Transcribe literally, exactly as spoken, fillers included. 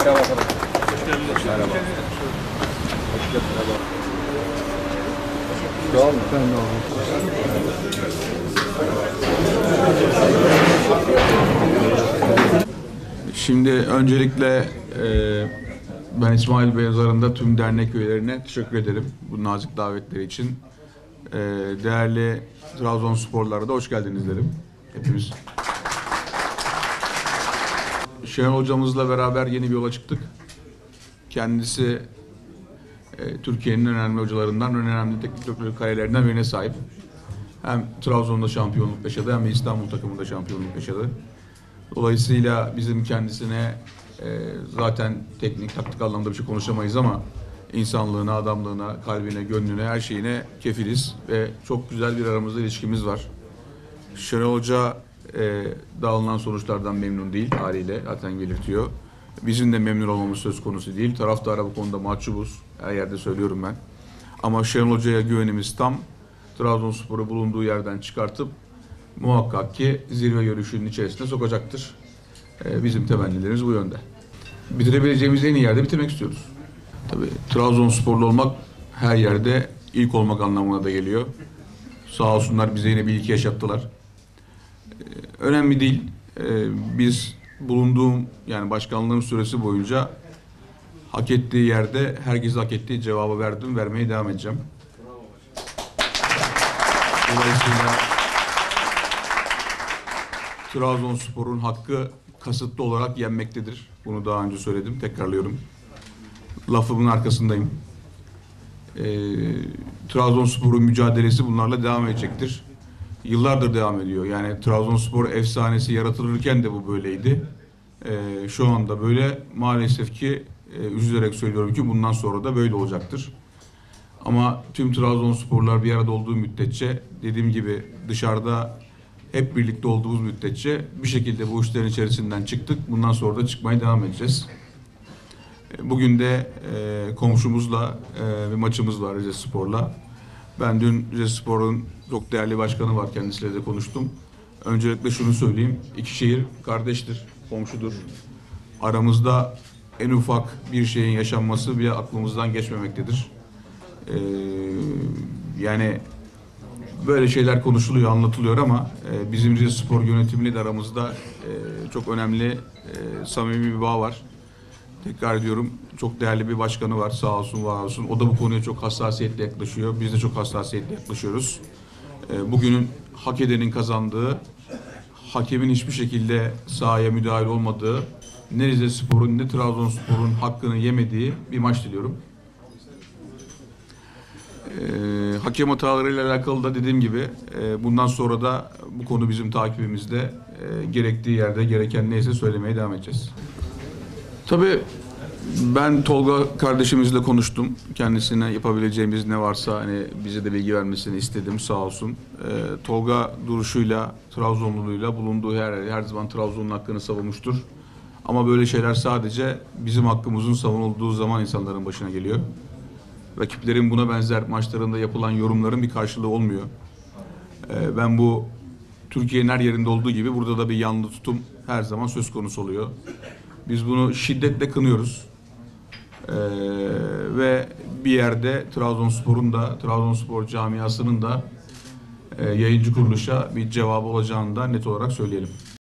Merhaba arkadaşlar. Hoş geldiniz. Merhaba. Hoş geldiniz. Merhaba. Doğal mı? Ben doğal. Şimdi öncelikle e, ben İsmail Beyazar'ın da tüm dernek üyelerine teşekkür ederim bu nazik davetleri için. E, değerli Trabzonsporlara da hoş geldiniz derim hepimiz. Şenol hocamızla beraber yeni bir yola çıktık. Kendisi e, Türkiye'nin önemli hocalarından, önemli teknik direktörlük kariyerlerinden birine sahip. Hem Trabzon'da şampiyonluk yaşadı hem de İstanbul takımında şampiyonluk yaşadı. Dolayısıyla bizim kendisine e, zaten teknik, taktik anlamda bir şey konuşamayız ama insanlığına, adamlığına, kalbine, gönlüne, her şeyine kefiliz ve çok güzel bir aramızda ilişkimiz var. Şenol Hoca e, dağılınan sonuçlardan memnun değil haliyle, zaten belirtiyor. Bizim de memnun olmamız söz konusu değil. Taraftara bu konuda mahcubuz. Her yerde söylüyorum ben. Ama Şenol Hoca'ya güvenimiz tam. Trabzonspor'u bulunduğu yerden çıkartıp muhakkak ki zirve görüşünün içerisine sokacaktır. Ee, bizim temennilerimiz bu yönde. Bitirebileceğimiz en iyi yerde bitirmek istiyoruz. Tabii Trabzonsporlu olmak her yerde ilk olmak anlamına da geliyor. Sağ olsunlar bize yine bir ilki yaşattılar. Ee, önemli değil. Ee, biz bulunduğum yani başkanlığım süresi boyunca hak ettiği yerde herkes hak ettiği cevabı verdim, vermeye devam edeceğim. Dolayısıyla Trabzonspor'un hakkı kasıtlı olarak yenmektedir. Bunu daha önce söyledim, tekrarlıyorum. Lafımın arkasındayım. Ee, Trabzonspor'un mücadelesi bunlarla devam edecektir. Yıllardır devam ediyor. Yani Trabzonspor efsanesi yaratılırken de bu böyleydi. Ee, şu anda böyle. Maalesef ki e, üzülerek söylüyorum ki bundan sonra da böyle olacaktır. Ama tüm Trabzonsporlar bir arada olduğu müddetçe, dediğim gibi dışarıda hep birlikte olduğumuz müddetçe bir şekilde bu işlerin içerisinden çıktık. Bundan sonra da çıkmaya devam edeceğiz. Bugün de e, komşumuzla e, bir maçımız var Rizespor'la. Ben dün Rizespor'un çok değerli başkanı var, kendisiyle de konuştum. Öncelikle şunu söyleyeyim, iki şehir kardeştir, komşudur. Aramızda en ufak bir şeyin yaşanması bile aklımızdan geçmemektedir. Ee, yani böyle şeyler konuşuluyor, anlatılıyor ama e, bizim Rizespor yönetimiyle de aramızda e, çok önemli, e, samimi bir bağ var. Tekrar ediyorum, çok değerli bir başkanı var, sağ olsun, var olsun. O da bu konuya çok hassasiyetle yaklaşıyor. Biz de çok hassasiyetle yaklaşıyoruz. E, bugünün hak edenin kazandığı, hakemin hiçbir şekilde sahaya müdahil olmadığı, ne Rizespor'un ne Trabzonspor'un hakkını yemediği bir maç diliyorum. Ee, hakem hatalarıyla alakalı da dediğim gibi e, bundan sonra da bu konu bizim takibimizde, e, gerektiği yerde gereken neyse söylemeye devam edeceğiz. Tabii ben Tolga kardeşimizle konuştum. Kendisine yapabileceğimiz ne varsa hani bize de bilgi vermesini istedim, sağ olsun. E, Tolga duruşuyla, Trabzonluluğuyla bulunduğu her her zaman Trabzon'un hakkını savunmuştur. Ama böyle şeyler sadece bizim hakkımızın savunulduğu zaman insanların başına geliyor. Rakiplerin buna benzer maçlarında yapılan yorumların bir karşılığı olmuyor. Ee, ben bu Türkiye'nin her yerinde olduğu gibi burada da bir yanlı tutum her zaman söz konusu oluyor. Biz bunu şiddetle kınıyoruz. Ee, ve bir yerde Trabzonspor'un da, Trabzonspor camiasının da e, yayıncı kuruluşa bir cevabı olacağını da net olarak söyleyelim.